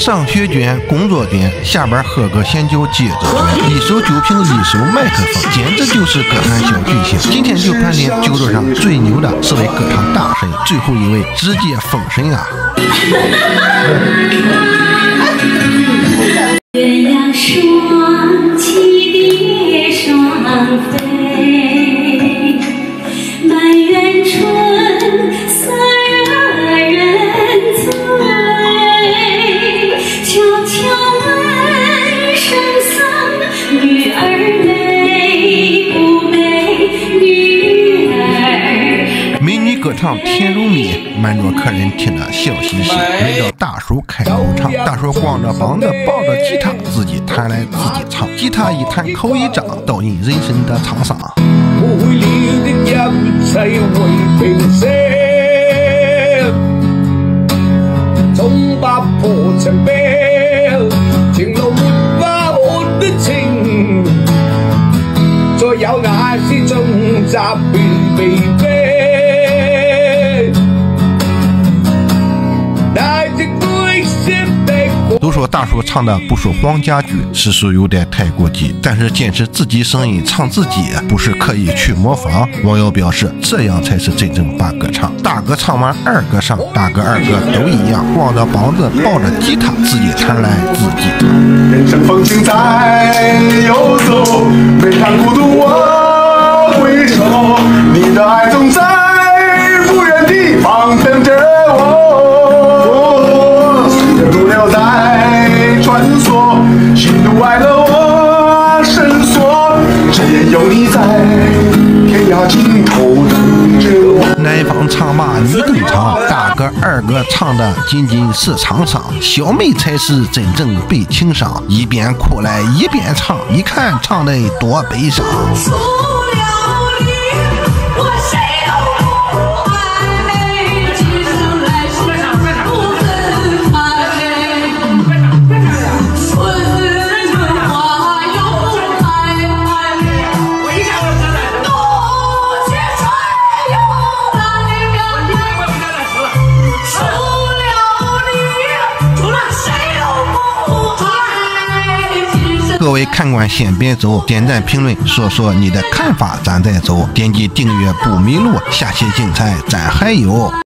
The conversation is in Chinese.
上学卷、工作卷，下班喝个咸酒接着卷，一手酒瓶，一手麦克风，简直就是歌坛小巨星。今天就盘点酒桌上最牛的4位歌唱大神，最后一位直接封神啊！ 鸳鸯双栖蝶双飞，满园春色惹人醉。悄悄问圣僧，女儿美不美？女儿。 美女歌唱甜如蜜，满桌客人听得笑嘻嘻。来到大叔开口唱，大叔光着膀子抱着吉他，自己弹来自己唱，吉他一弹口一张，倒映人生的沧桑。 每年的一切會平息，總不破牆壁，情路沒法看得清，再有那些中雜便被逼。 都说大叔唱的不输黄家驹，实属有点太过激。但是坚持自己声音唱自己，不是刻意去模仿。网友表示，这样才是真正把歌唱。大哥唱完，二哥上，大哥二哥都一样，光着膀子抱着吉他，自己弹来自己唱。 人生风景在游走，每当孤独我回首，你的爱总在不远地方等着我。路留在穿梭，虚度爱了我深锁，只因有你在天涯尽头等着我。 男方唱罢女登场，大哥二哥唱的仅仅是沧桑，小妹才是真正被情伤，一边哭来一边唱，一看唱得多悲伤。各位看官先别走，点赞评论说说你的看法，咱再走。点击订阅不迷路，下期精彩咱还有。